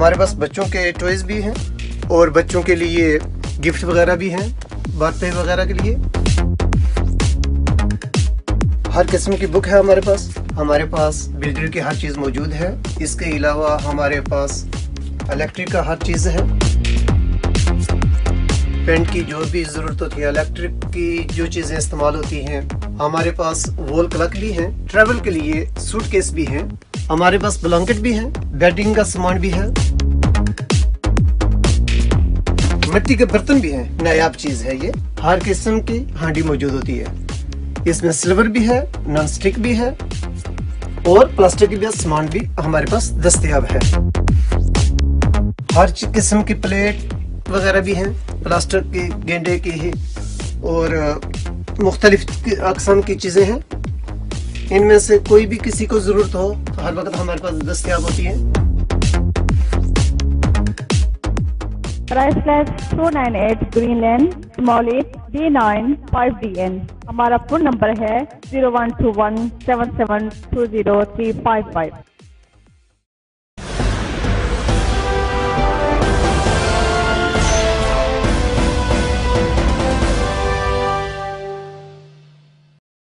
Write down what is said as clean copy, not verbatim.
हमारे पास बच्चों के टॉयज भी हैं और बच्चों के लिए गिफ्ट वगैरह भी हैं, बर्थडे वगैरह के लिए। हर किस्म की बुक है हमारे पास। हमारे पास बिल्डर की हर चीज़ मौजूद है। इसके अलावा हमारे पास इलेक्ट्रिक का हर चीज़ है। पेंट की जो भी ज़रूरत होती है, इलेक्ट्रिक की जो चीज़ें इस्तेमाल होती हैं, हमारे पास वॉल क्लॉक भी हैं। ट्रैवल के लिए सूटकेस भी हैं। हमारे पास ब्लैंकेट भी हैं, बेडिंग का सामान भी है, मिट्टी के बर्तन भी हैं, नायाब चीज़ है ये। हर किस्म की हांडी मौजूद होती है। इसमें सिल्वर भी है, नॉन स्टिक भी है और प्लास्टिक की भी सामान भी हमारे पास दस्तयाब है। हर किस्म की प्लेट वगैरह भी हैं, प्लास्टिक की, गेंडे की ही और मुख्तलिफ अक़साम की चीज़ें हैं। इनमें से कोई भी किसी को ज़रूरत हो तो हर वक्त हमारे पास दस्तयाब होती है। Price flat 498 green lane, Smallett, D9 5DN। हमारा फोन नंबर है 01217720 355।